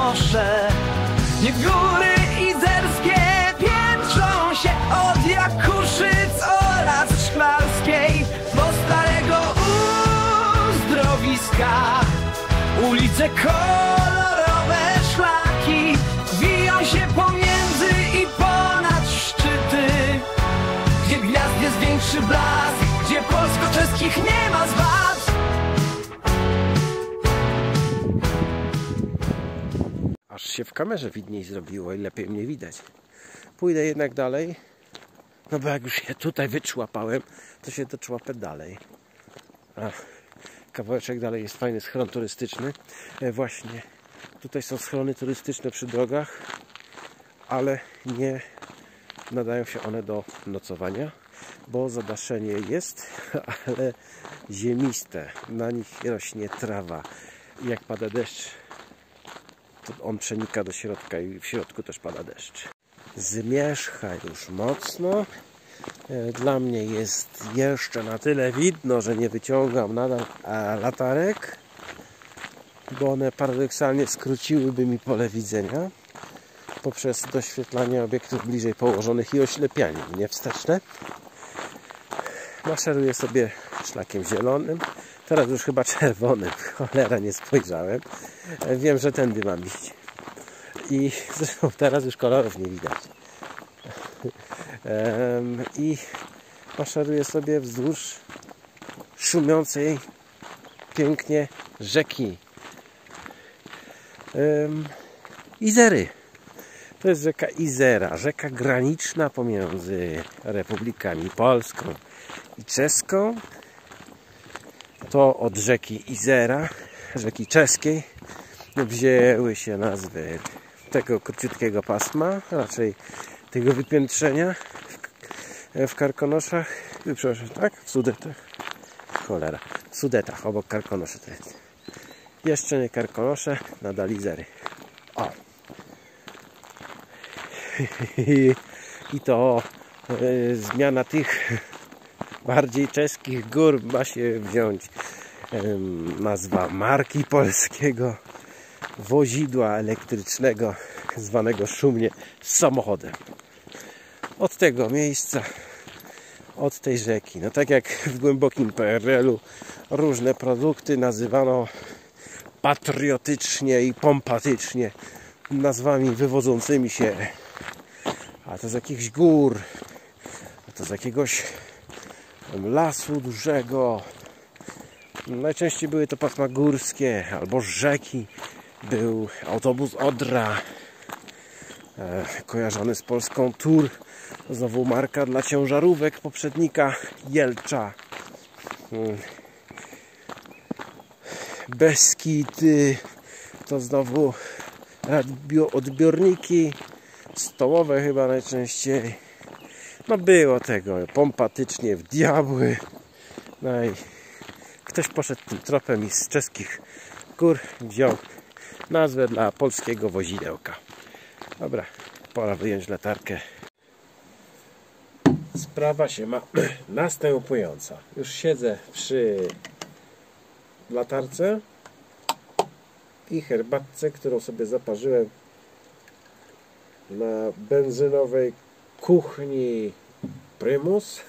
Karkonosze. Niech góry izerskie piętrzą się od Jakuszyc oraz Szklarskiej do starego uzdrowiska. Ulice kolorowe, szlaki wiją się pomiędzy i ponad szczyty, gdzie gwiazd jest większy blask, gdzie polsko-czeskich nie ma zwad. Aż się w kamerze widniej zrobiło i lepiej mnie widać. Pójdę jednak dalej, no bo jak już się tutaj wyczłapałem, to się doczłapę dalej. Kawałeczek dalej jest fajny schron turystyczny. Właśnie tutaj są schrony turystyczne przy drogach, ale nie nadają się one do nocowania, bo zadaszenie jest, ale ziemiste. Na nich rośnie trawa. I jak pada deszcz, to on przenika do środka i w środku też pada deszcz. Zmierzcha już mocno. Dla mnie jest jeszcze na tyle widno, że nie wyciągam nadal latarek, bo one paradoksalnie skróciłyby mi pole widzenia poprzez doświetlanie obiektów bliżej położonych i oślepianie mnie wsteczne. Maszeruję sobie szlakiem zielonym, teraz już chyba czerwonym, cholera, nie spojrzałem. Wiem, że tędy mam iść. I zresztą teraz już kolorów nie widać. I maszeruję sobie wzdłuż szumiącej pięknie rzeki Izery. To jest rzeka Izera, rzeka graniczna pomiędzy Republikami Polską i Czeską. To od rzeki Izera, rzeki czeskiej, wzięły się nazwy tego króciutkiego pasma, raczej tego wypiętrzenia w Karkonoszach, przepraszam, tak? W Sudetach. Cholera, w Sudetach, obok Karkonoszy to jest. Jeszcze nie Karkonosze, nadal Izery. O! I to zmiana tych bardziej czeskich gór ma się wziąć nazwa marki polskiego wozidła elektrycznego zwanego szumnie samochodem. Od tego miejsca, od tej rzeki, no tak jak w głębokim PRL-u różne produkty nazywano patriotycznie i pompatycznie nazwami wywodzącymi się a to z jakichś gór, a to z jakiegoś lasu dużego. Najczęściej były to pasma górskie albo rzeki. Był autobus Odra, kojarzony z Polską Tour. Znowu marka dla ciężarówek poprzednika Jelcza. Beskid to znowu odbiorniki stołowe chyba najczęściej. No było tego pompatycznie w diabły. No i ktoś poszedł tym tropem i z czeskich gór wziął nazwę dla polskiego wozidełka. Dobra, pora wyjąć latarkę. Sprawa się ma następująca. Już siedzę przy latarce i herbatce, którą sobie zaparzyłem na benzynowej kuchni Prymus.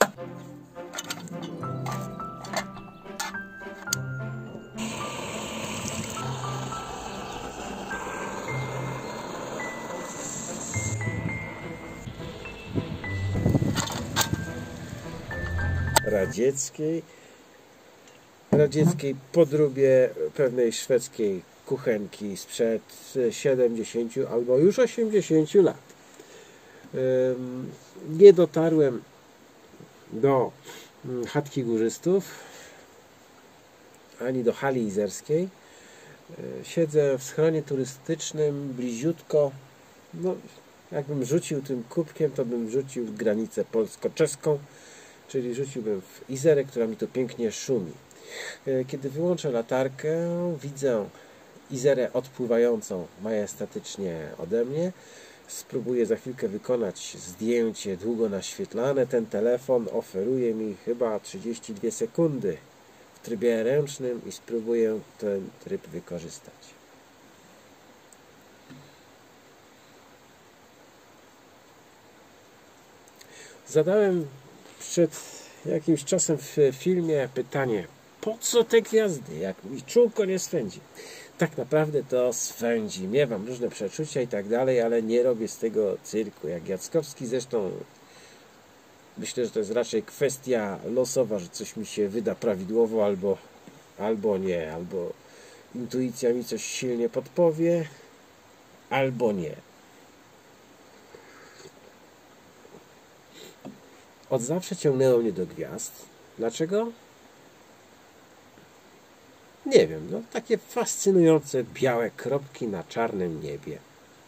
Radzieckiej podróbie pewnej szwedzkiej kuchenki sprzed 70 albo już 80 lat. Nie dotarłem do chatki górzystów ani do hali izerskiej. Siedzę w schronie turystycznym bliziutko. No, jakbym rzucił tym kubkiem, to bym rzucił w granicę polsko-czeską, czyli rzuciłbym w Izerę, która mi tu pięknie szumi. Kiedy wyłączę latarkę, widzę Izerę odpływającą majestatycznie ode mnie. Spróbuję za chwilkę wykonać zdjęcie długo naświetlane. Ten telefon oferuje mi chyba 32 sekundy w trybie ręcznym i spróbuję ten tryb wykorzystać. Zadałem przed jakimś czasem w filmie pytanie, po co te gwiazdy, jak mi czółko nie swędzi? Tak naprawdę to swędzi. Miewam różne przeczucia i tak dalej, ale nie robię z tego cyrku. Jak Jackowski zresztą, myślę, że to jest raczej kwestia losowa, że coś mi się wyda prawidłowo albo nie, albo intuicja mi coś silnie podpowie, albo nie. Od zawsze ciągnęło mnie do gwiazd. Dlaczego? Nie wiem, no takie fascynujące białe kropki na czarnym niebie.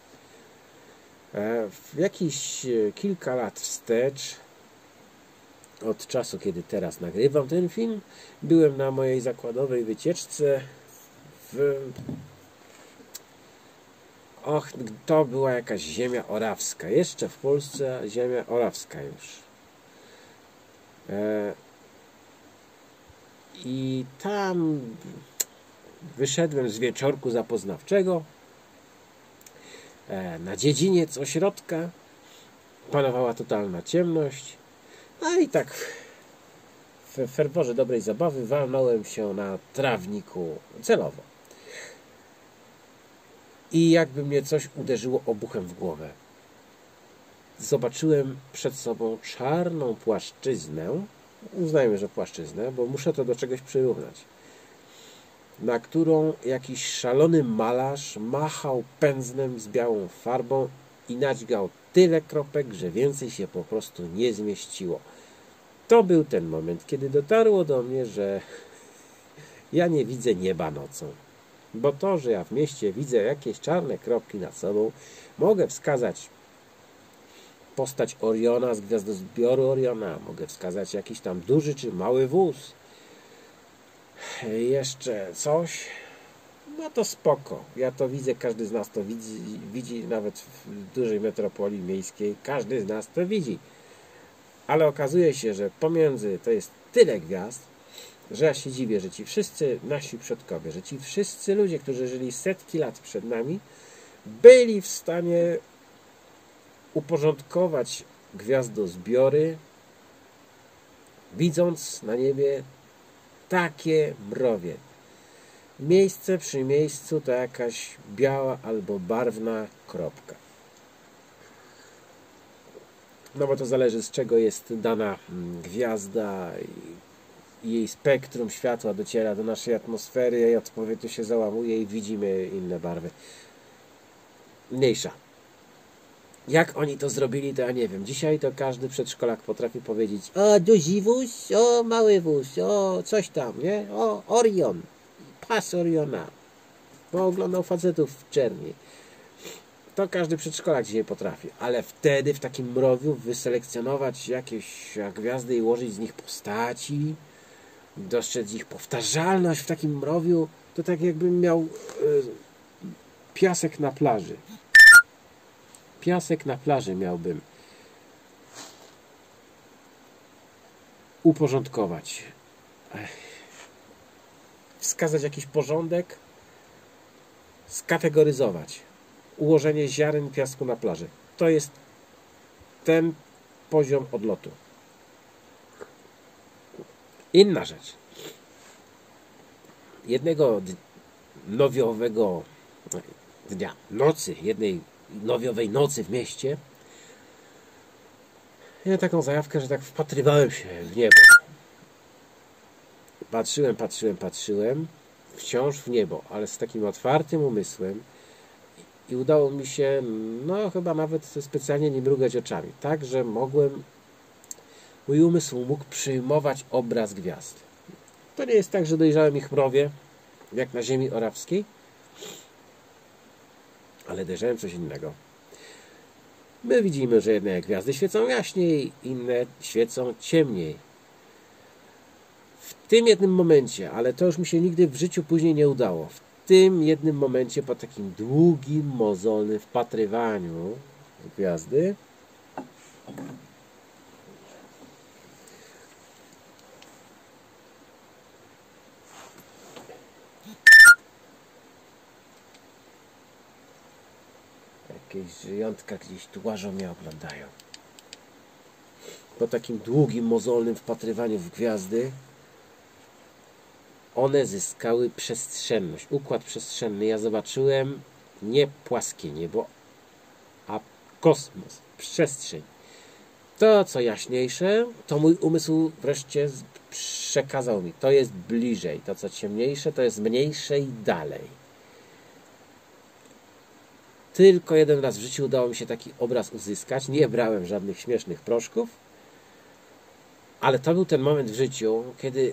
W jakieś kilka lat wstecz, od czasu, kiedy teraz nagrywam ten film, byłem na mojej zakładowej wycieczce to była jakaś ziemia orawska. Jeszcze w Polsce ziemia orawska już. I tam wyszedłem z wieczorku zapoznawczego. Na dziedziniec ośrodka panowała totalna ciemność. No i tak w ferworze dobrej zabawy walnąłem się na trawniku celowo. I jakby mnie coś uderzyło obuchem w głowę. Zobaczyłem przed sobą czarną płaszczyznę. Uznajmy, że płaszczyznę, bo muszę to do czegoś przyrównać. Na którą jakiś szalony malarz machał pędzlem z białą farbą i nadźgał tyle kropek, że więcej się po prostu nie zmieściło. To był ten moment, kiedy dotarło do mnie, że ja nie widzę nieba nocą. Bo to, że ja w mieście widzę jakieś czarne kropki nad sobą, mogę wskazać postać Oriona z gwiazdozbioru Oriona, mogę wskazać jakiś tam duży czy mały wóz. Jeszcze coś, no to spoko. Ja to widzę, każdy z nas to widzi nawet w dużej metropolii miejskiej, każdy z nas to widzi. Ale okazuje się, że pomiędzy to jest tyle gwiazd, że ja się dziwię, że ci wszyscy nasi przodkowie, że ci wszyscy ludzie, którzy żyli setki lat przed nami, byli w stanie uporządkować gwiazdozbiory, widząc na niebie takie mrowie. Miejsce przy miejscu to jakaś biała albo barwna kropka. No bo to zależy, z czego jest dana gwiazda i jej spektrum światła dociera do naszej atmosfery, jej odpowiednio się załamuje i widzimy inne barwy. Mniejsza. Jak oni to zrobili, to ja nie wiem. Dzisiaj to każdy przedszkolak potrafi powiedzieć: o, duży wóz, o, mały wóz, o, coś tam, nie? O, Orion, pas Oriona. Bo oglądał facetów w czerni. To każdy przedszkolak dzisiaj potrafi. Ale wtedy w takim mrowiu wyselekcjonować jakieś gwiazdy i ułożyć z nich postaci, dostrzec ich powtarzalność w takim mrowiu, to tak jakbym miał piasek na plaży. Piasek na plaży miałbym uporządkować. Wskazać jakiś porządek, skategoryzować. Ułożenie ziaren piasku na plaży. To jest ten poziom odlotu. Inna rzecz. Jednego nowiowego dnia, nocy, jednej nowiowej nocy w mieście, miałem taką zajawkę, że tak wpatrywałem się w niebo. Patrzyłem, wciąż w niebo, ale z takim otwartym umysłem i udało mi się, no chyba nawet specjalnie nie mrugać oczami, tak, że mój umysł mógł przyjmować obraz gwiazd. To nie jest tak, że dojrzałem ich mrowie, jak na ziemi orawskiej, ale dojrzałem coś innego. My widzimy, że jedne gwiazdy świecą jaśniej, inne świecą ciemniej. W tym jednym momencie, ale to już mi się nigdy w życiu później nie udało, w tym jednym momencie, po takim długim, mozolnym wpatrywaniu w gwiazdy, jakieś żyjątka gdzieś tu łażą mnie oglądają. po takim długim, mozolnym wpatrywaniu w gwiazdy, one zyskały przestrzenność, układ przestrzenny. Ja zobaczyłem nie płaskie niebo, a kosmos, przestrzeń. To, co jaśniejsze, to mój umysł wreszcie przekazał mi. To jest bliżej. To, co ciemniejsze, to jest mniejsze i dalej. Tylko jeden raz w życiu udało mi się taki obraz uzyskać. Nie brałem żadnych śmiesznych proszków, ale to był ten moment w życiu, kiedy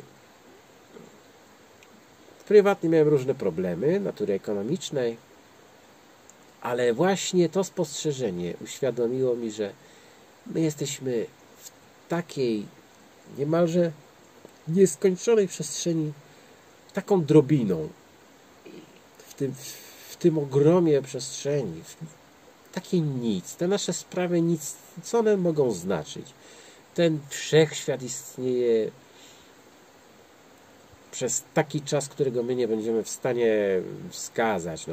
prywatnie miałem różne problemy natury ekonomicznej, ale właśnie to spostrzeżenie uświadomiło mi, że my jesteśmy w takiej niemalże nieskończonej przestrzeni, taką drobiną, w tym ogromie przestrzeni, w takiej nic. Te nasze sprawy nic, co one mogą znaczyć? Ten wszechświat istnieje przez taki czas, którego my nie będziemy w stanie wskazać,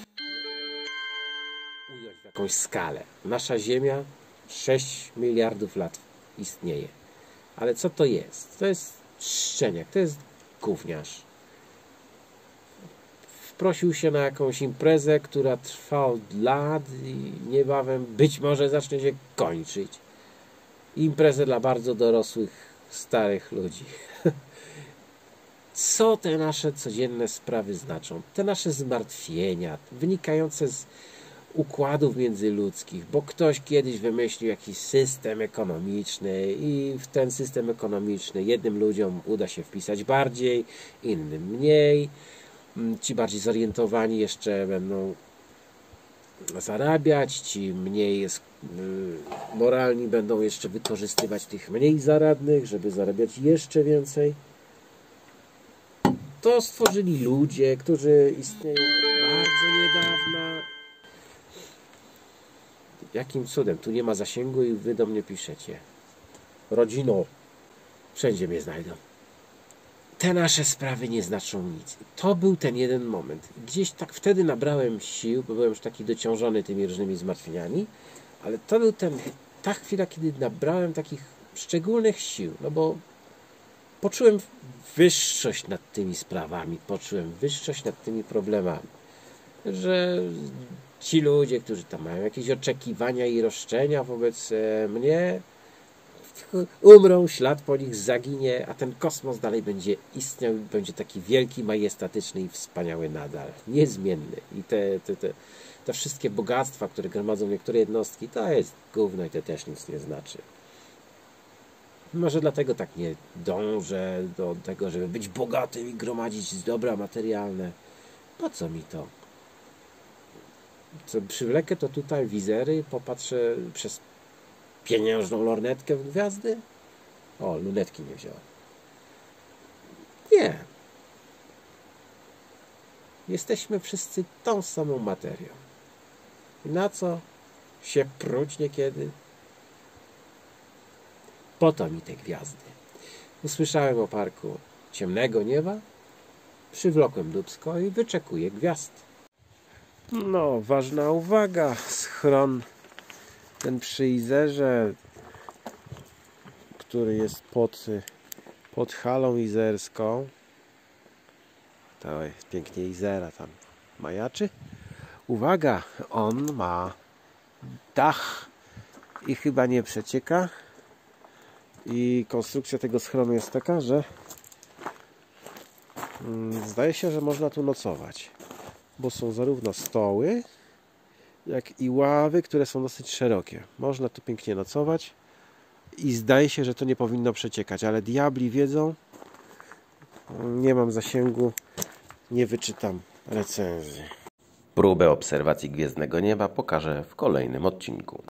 ująć w jakąś skalę. Nasza Ziemia 6 miliardów lat istnieje. Ale co to jest? To jest szczeniak, to jest gówniarz. Wprosił się na jakąś imprezę, która trwa od lat i niebawem być może zacznie się kończyć. Imprezę dla bardzo dorosłych, starych ludzi. Co te nasze codzienne sprawy znaczą? Te nasze zmartwienia wynikające z układów międzyludzkich, bo ktoś kiedyś wymyślił jakiś system ekonomiczny i w ten system ekonomiczny jednym ludziom uda się wpisać bardziej, innym mniej. Ci bardziej zorientowani jeszcze będą zarabiać, ci mniej moralni będą jeszcze wykorzystywać tych mniej zaradnych, żeby zarabiać jeszcze więcej. To stworzyli ludzie, którzy istnieją bardzo niedawno. Jakim cudem? Tu nie ma zasięgu i wy do mnie piszecie. Rodzino, wszędzie mnie znajdą. Te nasze sprawy nie znaczą nic. To był ten jeden moment. Gdzieś tak wtedy nabrałem sił, bo byłem już taki dociążony tymi różnymi zmartwieniami, ale to był ta chwila, kiedy nabrałem takich szczególnych sił, bo poczułem wyższość nad tymi sprawami, poczułem wyższość nad tymi problemami, że ci ludzie, którzy tam mają jakieś oczekiwania i roszczenia wobec mnie, umrą, ślad po nich zaginie, a ten kosmos dalej będzie istniał, będzie taki wielki, majestatyczny i wspaniały nadal, niezmienny. I te wszystkie bogactwa, które gromadzą niektóre jednostki, to jest gówno i to też nic nie znaczy. Może dlatego tak nie dążę do tego, żeby być bogatym i gromadzić dobra materialne. Po co mi to? Co, przywlekę to tutaj wizery, popatrzę przez pieniężną lornetkę w gwiazdy? O, lunetki nie wziąłem. Nie. Jesteśmy wszyscy tą samą materią. I na co się pruć niekiedy? Po to mi te gwiazdy. Usłyszałem o parku ciemnego nieba, przywlokłem dubsko i wyczekuję gwiazd. No, ważna uwaga. Schron ten przy Izerze, który jest pod halą izerską. To jest pięknie Izera tam majaczy. Uwaga, on ma dach i chyba nie przecieka. I konstrukcja tego schronu jest taka, że zdaje się, że można tu nocować, bo są zarówno stoły, jak i ławy, które są dosyć szerokie. Można tu pięknie nocować i zdaje się, że to nie powinno przeciekać, ale diabli wiedzą. Nie mam zasięgu, nie wyczytam recenzji. Próbę obserwacji gwiezdnego nieba pokażę w kolejnym odcinku.